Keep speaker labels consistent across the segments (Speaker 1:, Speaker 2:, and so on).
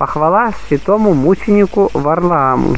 Speaker 1: Похвала святому мученику Варлааму.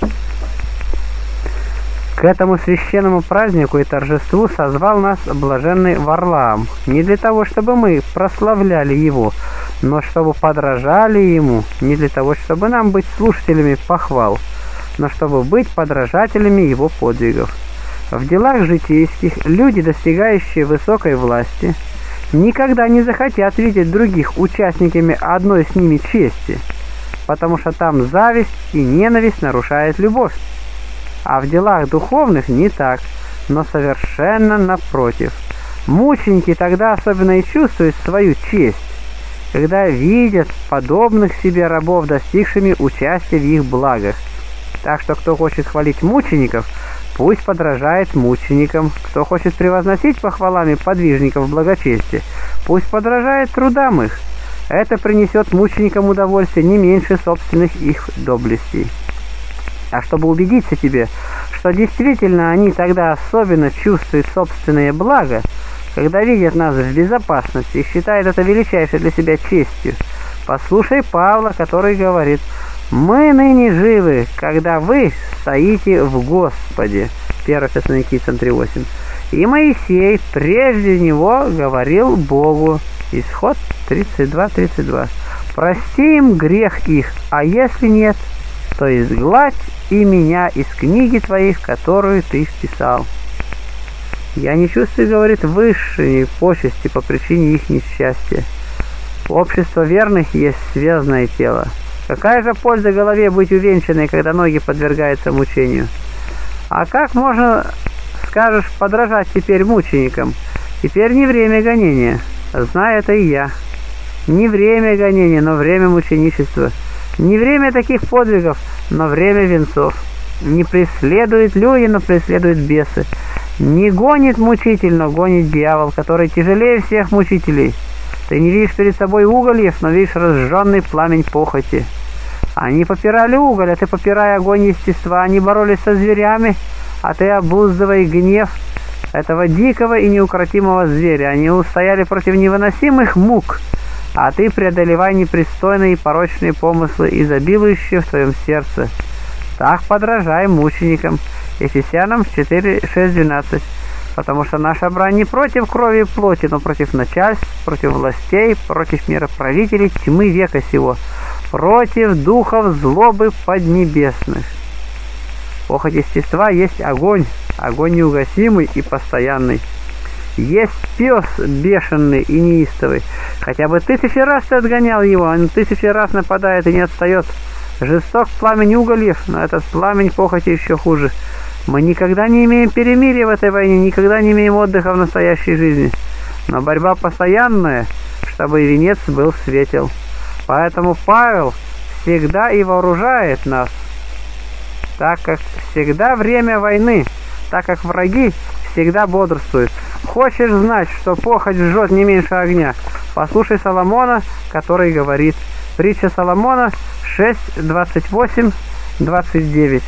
Speaker 1: К этому священному празднику и торжеству созвал нас блаженный Варлаам, не для того, чтобы мы прославляли его, но чтобы подражали ему, не для того, чтобы нам быть слушателями похвал, но чтобы быть подражателями его подвигов. В делах житейских люди, достигающие высокой власти, никогда не захотят видеть других участниками одной с ними чести, потому что там зависть и ненависть нарушают любовь. А в делах духовных не так, но совершенно напротив. Мученики тогда особенно и чувствуют свою честь, когда видят подобных себе рабов, достигшими участия в их благах. Так что кто хочет хвалить мучеников, пусть подражает мученикам. Кто хочет превозносить похвалами подвижников благочестия, пусть подражает трудам их. Это принесет мученикам удовольствие не меньше собственных их доблестей. А чтобы убедиться тебе, что действительно они тогда особенно чувствуют собственное благо, когда видят нас в безопасности и считают это величайшей для себя честью, послушай Павла, который говорит: «Мы ныне живы, когда вы стоите в Господе». 1 Фессалоникийцам 3:8. И Моисей прежде него говорил Богу. Исход 32:32. «Прости им грех их, а если нет, то изгладь и меня из книги твоих, которую ты вписал». Я не чувствую, говорит, высшей почести по причине их несчастья. Общество верных есть связанное тело. Какая же польза голове быть увенчанной, когда ноги подвергаются мучению? А как можно, скажешь, подражать теперь мученикам? Теперь не время гонения. Знаю это и я. Не время гонения, но время мученичества. Не время таких подвигов, но время венцов. Не преследуют люди, но преследуют бесы. Не гонит мучитель, но гонит дьявол, который тяжелее всех мучителей. Ты не видишь перед собой угольев, но видишь разжженный пламень похоти. Они попирали уголь, а ты попирай огонь естества. Они боролись со зверями, а ты обуздывай гнев этого дикого и неукротимого зверя. Они устояли против невыносимых мук, а ты преодолевай непристойные и порочные помыслы, изобилующие в твоем сердце. Так подражай мученикам. Ефесянам 4:6-12. Потому что наша брань не против крови и плоти, но против начальств, против властей, против мироправителей тьмы века сего, против духов злобы поднебесных. Похоть естества есть огонь, огонь неугасимый и постоянный. Есть пес бешеный и неистовый. Хотя бы 1000 раз ты отгонял его, он 1000 раз нападает и не отстает. Жесток пламень угольев, но этот пламень похоти еще хуже. Мы никогда не имеем перемирия в этой войне, никогда не имеем отдыха в настоящей жизни. Но борьба постоянная, чтобы и венец был светел. Поэтому Павел всегда и вооружает нас, так как всегда время войны, так как враги всегда бодрствуют. Хочешь знать, что похоть жжет не меньше огня? Послушай Соломона, который говорит. Притча Соломона 6:28-29.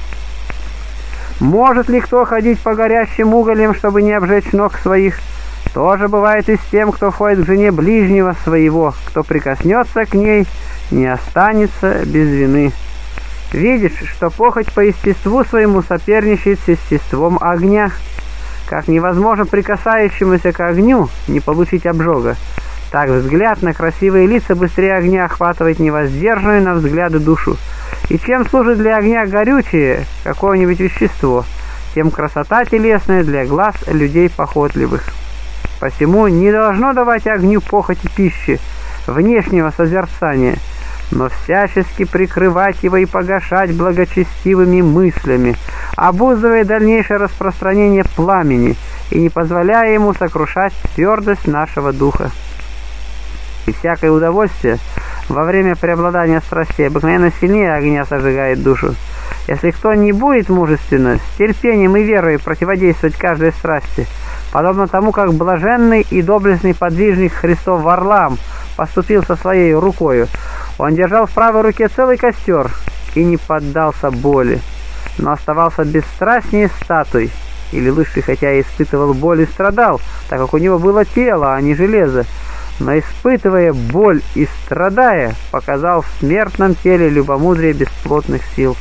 Speaker 1: Может ли кто ходить по горящим угольям, чтобы не обжечь ног своих? То же бывает и с тем, кто ходит к жене ближнего своего. Кто прикоснется к ней, не останется без вины. Видишь, что похоть по естеству своему соперничает с естеством огня. Как невозможно прикасающемуся к огню не получить обжога, так взгляд на красивые лица быстрее огня охватывает невоздержанную на взгляды душу. И чем служит для огня горючее какое-нибудь вещество, тем красота телесная для глаз людей похотливых. Посему не должно давать огню похоти пищи, внешнего созерцания, но всячески прикрывать его и погашать благочестивыми мыслями, обуздывая дальнейшее распространение пламени и не позволяя ему сокрушать твердость нашего духа. И всякое удовольствие во время преобладания страстей обыкновенно сильнее огня сожигает душу. Если кто не будет мужественно, с терпением и верой противодействовать каждой страсти, подобно тому, как блаженный и доблестный подвижник Христов Варлаам поступил со своей рукою, он держал в правой руке целый костер и не поддался боли, но оставался бесстрастнее статуй, или лучше, хотя и испытывал боль и страдал, так как у него было тело, а не железо. но, испытывая боль и страдая, показал в смертном теле любомудрие бесплотных сил.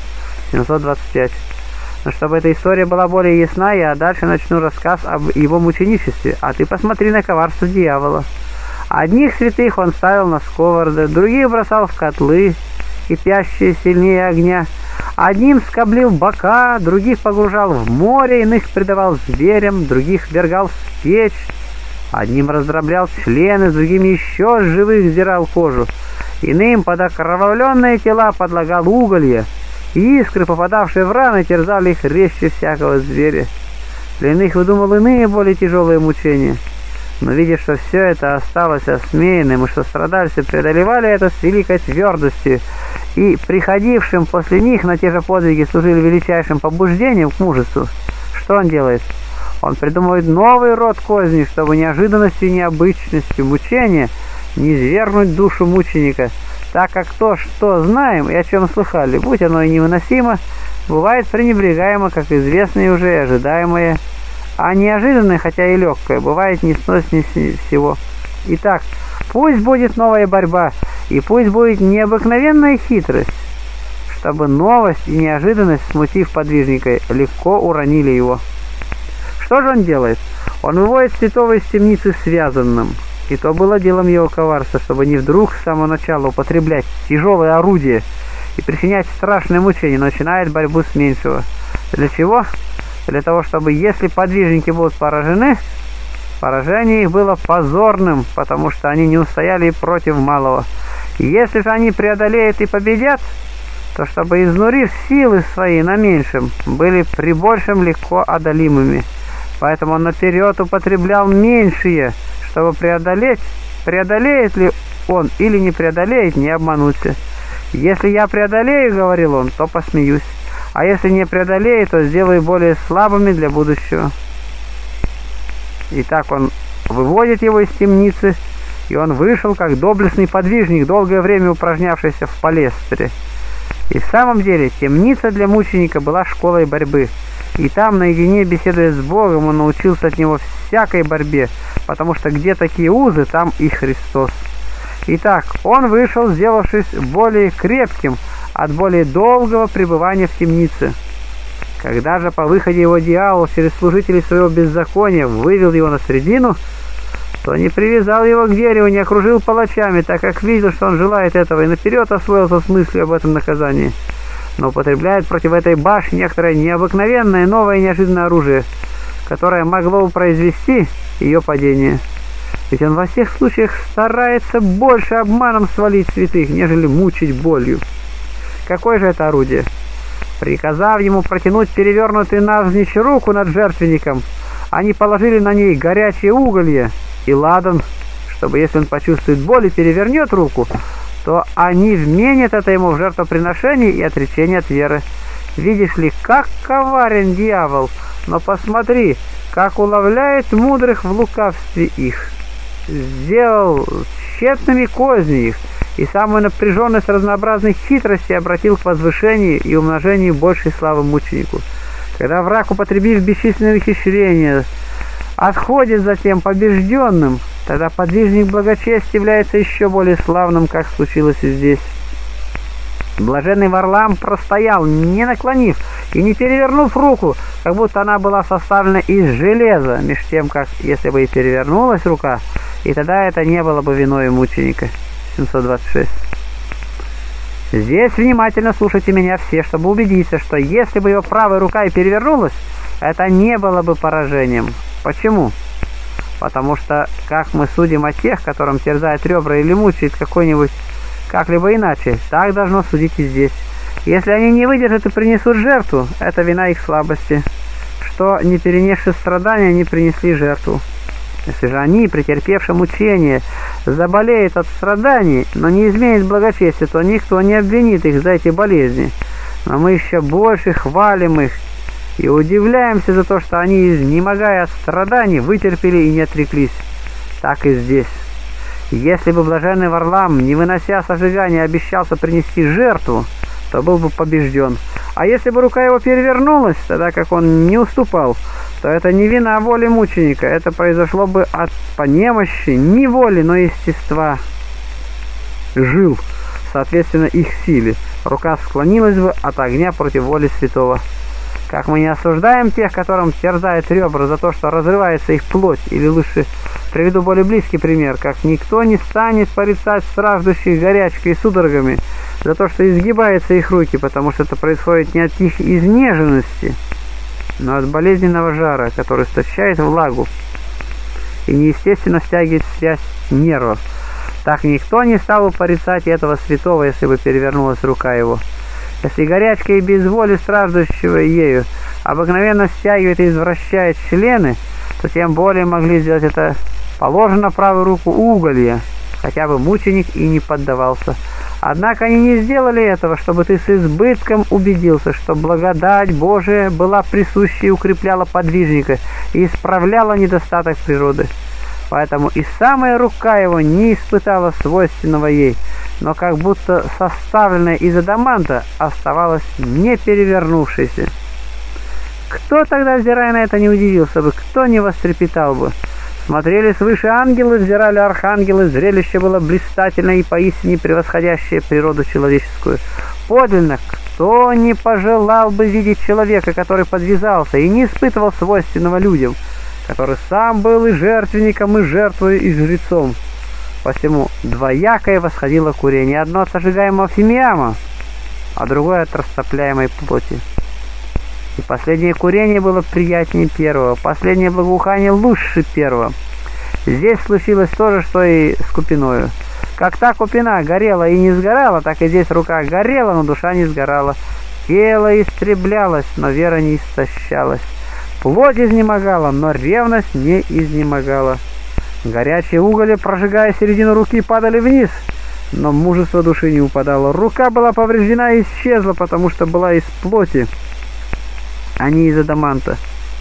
Speaker 1: 725. Но чтобы эта история была более ясна, я дальше начну рассказ об его мученичестве, а ты посмотри на коварство дьявола. Одних святых он ставил на сковороды, других бросал в котлы, кипящие сильнее огня. Одним скоблил бока, других погружал в море, иных предавал зверям, других ввергал в печь. Одним раздроблял члены, с другими еще с живых сдирал кожу. Иным под окровавленные тела подлагал уголья, и искры, попадавшие в раны, терзали их резче всякого зверя. Для иных выдумал иные более тяжелые мучения. Но видя, что все это осталось осмеянным, и что страдальцы преодолевали это с великой твердостью, и приходившим после них на те же подвиги служили величайшим побуждением к мужеству, что он делает? Он придумывает новый род козней, чтобы неожиданностью и необычностью мучения не свергнуть душу мученика, так как то, что знаем и о чем слыхали, будь оно и невыносимо, бывает пренебрегаемо, как известное уже и ожидаемое, а неожиданное, хотя и легкое, бывает несноснее всего. Итак, пусть будет новая борьба, и пусть будет необыкновенная хитрость, чтобы новость и неожиданность, смутив подвижника, легко уронили его. Что же он делает? Он выводит святого из темницы связанным. И то было делом его коварства, чтобы не вдруг с самого начала употреблять тяжелое орудие и причинять страшные мучения, начинает борьбу с меньшего. Для чего? Для того, чтобы, если подвижники будут поражены, поражение их было позорным, потому что они не устояли против малого. И если же они преодолеют и победят, то чтобы, изнурив силы свои на меньшем, были при большем легко одолимыми. Поэтому он наперед употреблял меньшие, чтобы преодолеть, преодолеет ли он или не преодолеет, не обмануться. «Если я преодолею, — говорил он, — то посмеюсь, а если не преодолею, то сделаю более слабыми для будущего». Итак, он выводит его из темницы, и он вышел как доблестный подвижник, долгое время упражнявшийся в палестре. И в самом деле темница для мученика была школой борьбы. И там, наедине беседуя с Богом, он научился от него всякой борьбе, потому что где такие узы, там и Христос. Итак, он вышел, сделавшись более крепким от более долгого пребывания в темнице. Когда же по выходе его дьявол через служителей своего беззакония вывел его на средину, то не привязал его к дереву, не окружил палачами, так как видел, что он желает этого, и наперед освоился с мыслью об этом наказании. Но употребляет против этой башни некоторое необыкновенное, новое и неожиданное оружие, которое могло бы произвести ее падение. Ведь он во всех случаях старается больше обманом свалить святых, нежели мучить болью. Какое же это орудие? Приказав ему протянуть перевернутую навзничь руку над жертвенником, они положили на ней горячее уголье и ладан, чтобы, если он почувствует боль и перевернет руку, то они вменят это ему в жертвоприношение и отречение от веры. Видишь ли, как коварен дьявол, но посмотри, как уловляет мудрых в лукавстве их. Сделал тщетными козни их, и самую напряженность разнообразных хитростей обратил к возвышению и умножению большей славы мученику. Когда враг, употребив бесчисленные ухищрения, отходит затем побежденным, тогда подвижник благочестия является еще более славным, как случилось и здесь. Блаженный Варлаам простоял, не наклонив и не перевернув руку, как будто она была составлена из железа, меж тем, как если бы и перевернулась рука, и тогда это не было бы виною мученика. 726. Здесь внимательно слушайте меня все, чтобы убедиться, что если бы его правая рука и перевернулась, это не было бы поражением. Почему? Потому что, как мы судим о тех, которым терзает ребра или мучает какой-нибудь как-либо иначе, так должно судить и здесь. Если они не выдержат и принесут жертву, это вина их слабости, что, не перенесши страдания, не принесли жертву. Если же они, претерпевши мучения, заболеют от страданий, но не изменят благочестия, то никто не обвинит их за эти болезни. Но мы еще больше хвалим их и удивляемся за то, что они, изнемогая от страданий, вытерпели и не отреклись. Так и здесь. Если бы блаженный Варлаам, не вынося сожигания, обещался принести жертву, то был бы побежден. А если бы рука его перевернулась, тогда как он не уступал, что это не вина воли мученика, это произошло бы по немощи не воли, но естества жил, соответственно их силе. Рука склонилась бы от огня против воли святого. Как мы не осуждаем тех, которым терзает ребра за то, что разрывается их плоть, или лучше приведу более близкий пример, как никто не станет порицать страждущих горячкой и судорогами за то, что изгибаются их руки, потому что это происходит не от их изнеженности, но от болезненного жара, который истощает влагу и неестественно стягивает связь нервов. Так никто не стал бы порицать этого святого, если бы перевернулась рука его. Если горячка и без воли страждущего ею обыкновенно стягивает и извращает члены, то тем более могли сделать это положено на правую руку уголья, хотя бы мученик и не поддавался. Однако они не сделали этого, чтобы ты с избытком убедился, что благодать Божия была присуща и укрепляла подвижника и исправляла недостаток природы. Поэтому и самая рука его не испытала свойственного ей, но как будто составленная из адаманта оставалась не перевернувшейся. Кто тогда, взирая на это, не удивился бы, кто не вострепетал бы? Смотрели свыше ангелы, взирали архангелы, зрелище было блистательное и поистине превосходящее природу человеческую. Подлинно, кто не пожелал бы видеть человека, который подвязался и не испытывал свойственного людям, который сам был и жертвенником, и жертвой, и жрецом. Посему двоякое восходило курение, одно от сожигаемого фимиама, а другое от растопляемой плоти. И последнее курение было приятнее первого, последнее благоухание лучше первого. Здесь случилось то же, что и с купиною. Как та купина горела и не сгорала, так и здесь рука горела, но душа не сгорала. Тело истреблялось, но вера не истощалась. Плоть изнемогала, но ревность не изнемогала. Горячие угли, прожигая середину руки, падали вниз, но мужество души не упадало. Рука была повреждена и исчезла, потому что была из плоти, а не из адаманта.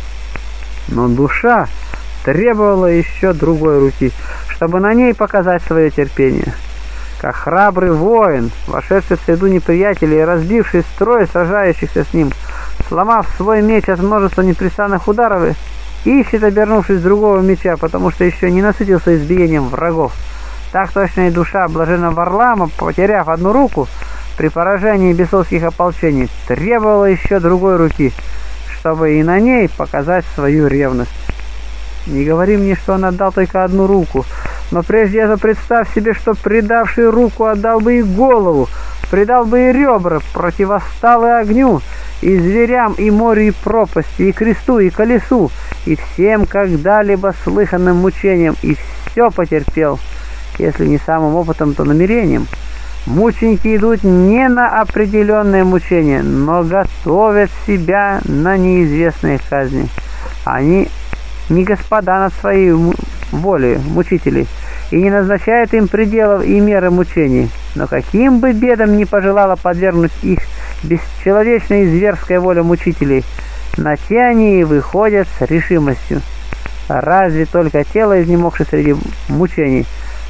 Speaker 1: Но душа требовала еще другой руки, чтобы на ней показать свое терпение. Как храбрый воин, вошедший в среду неприятелей и разбивший строй сражающихся с ним, сломав свой меч от множества непрестанных ударов, ищет, обернувшись другого меча, потому что еще не насытился избиением врагов. Так точно и душа блаженного Варлаама, потеряв одну руку при поражении бесовских ополчений, требовала еще другой руки, чтобы и на ней показать свою ревность. Не говори мне, что он отдал только одну руку, но прежде этого представь себе, что предавший руку отдал бы и голову, предал бы и ребра, противостал и огню, и зверям, и морю, и пропасти, и кресту, и колесу, и всем когда-либо слыханным мучениям, и все потерпел, если не самым опытом, то намерением. Мученики идут не на определенное мучение, но готовят себя на неизвестные казни. Они не господа над своей волей мучителей, и не назначают им пределов и меры мучений, но каким бы бедам ни пожелала подвергнуть их бесчеловечная и зверская воля мучителей, на те они и выходят с решимостью. Разве только тело, изнемогшее среди мучений,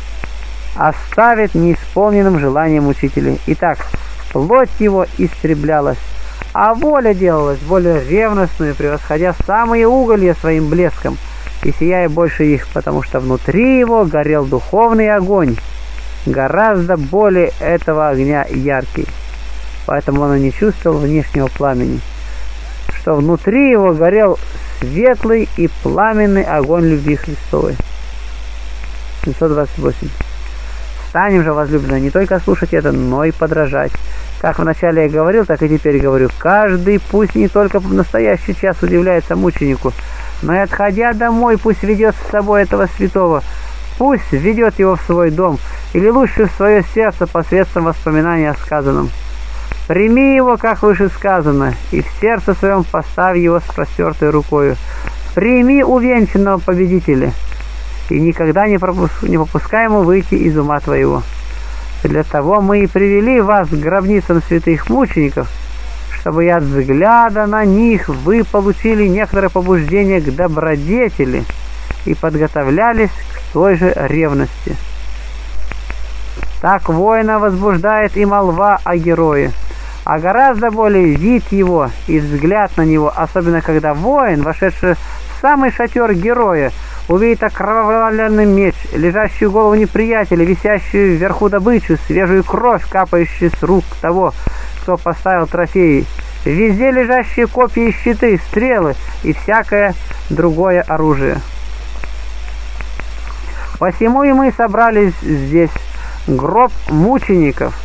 Speaker 1: оставит неисполненным желанием мучителей. Итак, плоть его истреблялась, а воля делалась более ревностную, превосходя самые уголья своим блеском и сияя больше их, потому что внутри его горел духовный огонь, гораздо более этого огня яркий. Поэтому он и не чувствовал внешнего пламени, что внутри его горел светлый и пламенный огонь любви Христовой. 728. Станем же, возлюбленные, не только слушать это, но и подражать. Как вначале я говорил, так и теперь говорю. Каждый пусть не только в настоящий час удивляется мученику, но и отходя домой, пусть ведет с собой этого святого, пусть ведет его в свой дом, или лучше в свое сердце посредством воспоминания о сказанном. Прими его, как выше сказано, и в сердце своем поставь его с простертой рукою. Прими увенчанного победителя, и никогда не попускай ему выйти из ума твоего. Для того мы и привели вас к гробницам святых мучеников, чтобы и от взгляда на них вы получили некоторое побуждение к добродетели и подготовлялись к той же ревности. Так воина возбуждает и молва о герое, а гораздо более вид его и взгляд на него, особенно когда воин, вошедший в самый шатер героя, увидит окровавленный меч, лежащую голову неприятеля, висящую вверху добычу, свежую кровь, капающую с рук того, кто поставил трофеи, везде лежащие копья и щиты, стрелы и всякое другое оружие. Посему и мы собрались здесь. Гроб мучеников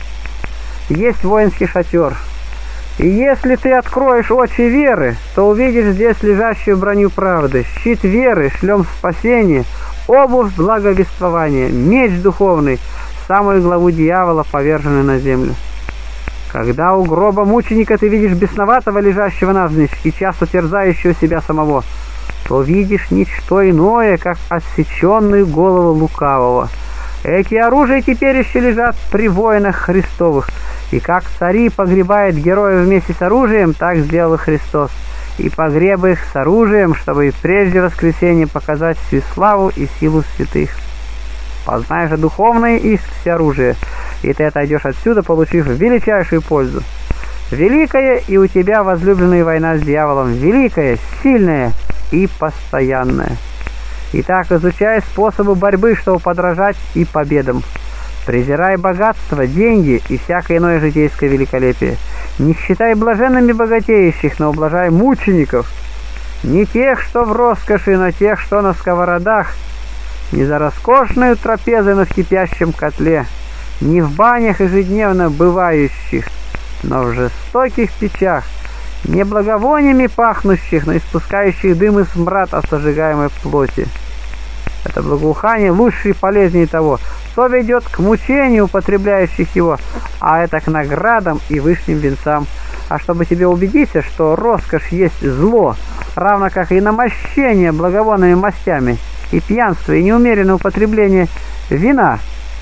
Speaker 1: есть воинский шатер. И если ты откроешь очи веры, то увидишь здесь лежащую броню правды, щит веры, шлем спасения, обувь благовествования, меч духовный, самую главу дьявола, поверженную на землю. Когда у гроба мученика ты видишь бесноватого, лежащего навзничь и часто терзающего себя самого, то видишь ничто иное, как отсеченную голову лукавого. Эти оружия теперь еще лежат при воинах Христовых, и как цари погребают героев вместе с оружием, так сделал Христос, и погреб их с оружием, чтобы прежде воскресения показать всю славу и силу святых. Познай же духовное их всеоружие, и ты отойдешь отсюда, получив величайшую пользу. Великая и у тебя возлюбленная война с дьяволом, великая, сильная и постоянная. Итак, изучай способы борьбы, чтобы подражать и победам. Презирай богатство, деньги и всякое иное житейское великолепие. Не считай блаженными богатеющих, но ублажай мучеников. Не тех, что в роскоши, но тех, что на сковородах. Не за роскошную трапезой, но в кипящем котле. Не в банях ежедневно бывающих, но в жестоких печах. Не благовониями пахнущих, но испускающих дым и смрад от сожигаемой плоти. Это благоухание лучше и полезнее того, что ведет к мучению употребляющих его, а это к наградам и высшим венцам. А чтобы тебе убедиться, что роскошь есть зло, равно как и намощение благовонными мастями, и пьянство, и неумеренное употребление вина,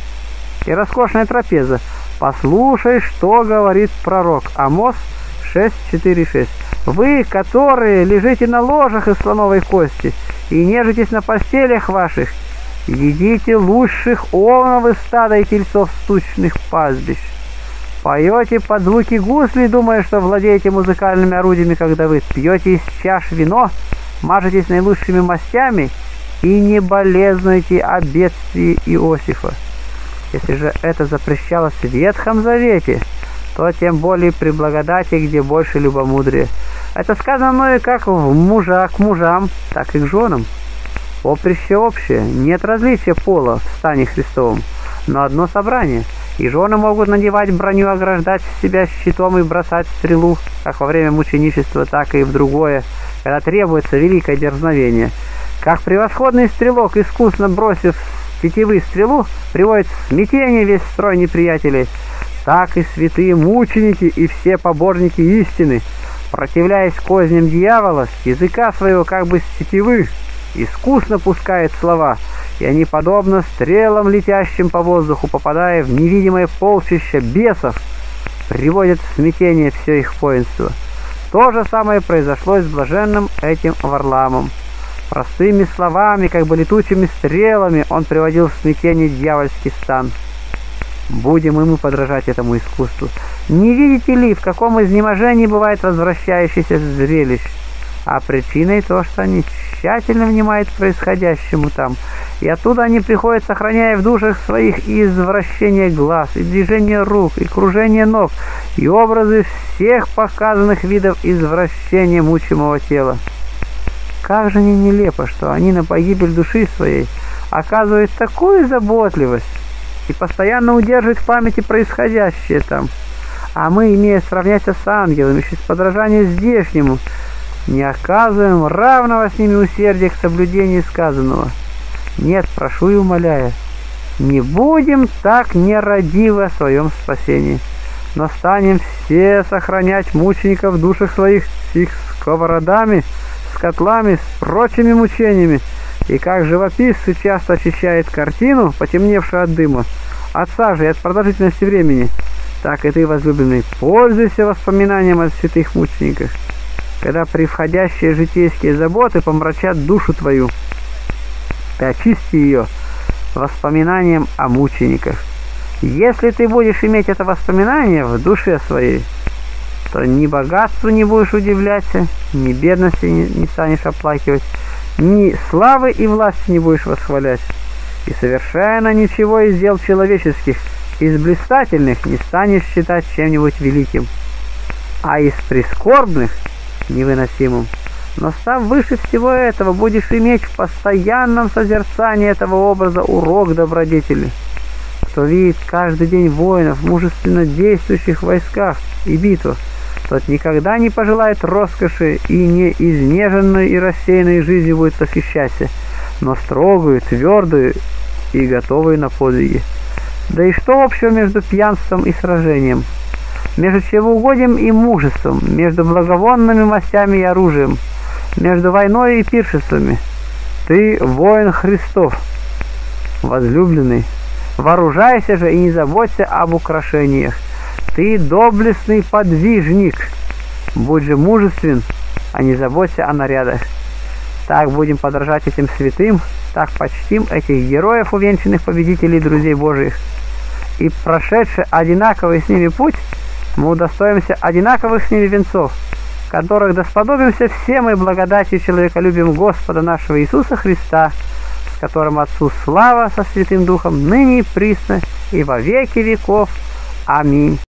Speaker 1: и роскошная трапеза, послушай, что говорит пророк Амос 6:4-6. Вы, которые лежите на ложах из слоновой кости и нежитесь на постелях ваших, едите лучших овнов из стада и тельцов стучных пастбищ. Поете под звуки гуслей, думая, что владеете музыкальными орудиями, когда вы пьете из чаш вино, мажетесь наилучшими мастями и не болезнуете о бедствии Иосифа. Если же это запрещалось в Ветхом Завете, то тем более при благодати, где больше любомудрия. Это сказано мною как к мужам, так и к женам. Поприще общее, нет различия пола в стане Христовом, но одно собрание, и жены могут надевать броню, ограждать себя щитом и бросать стрелу, как во время мученичества, так и в другое, когда требуется великое дерзновение. Как превосходный стрелок, искусно бросив с тетивы стрелу, приводит в смятение весь строй неприятелей, так и святые мученики и все поборники истины, противляясь козням дьявола, с языка своего как бы с тетивы, искусно пускает слова, и они, подобно стрелам, летящим по воздуху, попадая в невидимое полчище бесов, приводят в смятение все их воинство. То же самое произошло и с блаженным этим Варламом. Простыми словами, как бы летучими стрелами, он приводил в смятение дьявольский стан. Будем и мы подражать этому искусству. Не видите ли, в каком изнеможении бывает возвращающийся зрелищ? А причиной то, что они тщательно внимают происходящему там, и оттуда они приходят, сохраняя в душах своих и извращение глаз, и движение рук, и кружение ног, и образы всех показанных видов извращения мучимого тела. Как же не нелепо, что они на погибель души своей оказывают такую заботливость и постоянно удерживают в памяти происходящее там, а мы, имея сравняться с ангелами, через подражание здешнему, не оказываем равного с ними усердия к соблюдению сказанного. Нет, прошу и умоляю, не будем так нерадивы о своем спасении, но станем все сохранять мучеников в душах своих с их сковородами, с котлами, с прочими мучениями, и как живописцы часто очищает картину, потемневшую от дыма, от сажи и от продолжительности времени, так и ты, возлюбленный, пользуйся воспоминанием о святых мучениках, когда превходящие житейские заботы помрачат душу твою. Ты очисти ее воспоминанием о мучениках. Если ты будешь иметь это воспоминание в душе своей, то ни богатству не будешь удивляться, ни бедности не станешь оплакивать, ни славы и власти не будешь восхвалять, и совершенно ничего из дел человеческих, из блистательных не станешь считать чем-нибудь великим, а из прискорбных — невыносимым. Но став выше всего этого, будешь иметь в постоянном созерцании этого образа урок добродетели. Кто видит каждый день воинов, мужественно действующих в войсках и битвах, тот никогда не пожелает роскоши и не изнеженной и рассеянной жизнью будет восхищаться, но строгую, твердую и готовую на подвиги. Да и что общего между пьянством и сражением? Между чревоугодием и мужеством, между благовонными мастями и оружием, между войной и пиршествами? Ты воин Христов, возлюбленный, вооружайся же и не заботься об украшениях. Ты доблестный подвижник, будь же мужествен, а не заботься о нарядах. Так будем подражать этим святым, так почтим этих героев, увенчанных победителей, друзей Божиих. И прошедший одинаковый с ними путь, мы удостоимся одинаковых с ними венцов, которых досподобимся все мы благодатью человеколюбием Господа нашего Иисуса Христа, с которым Отцу слава со Святым Духом, ныне и присно, и во веки веков. Аминь.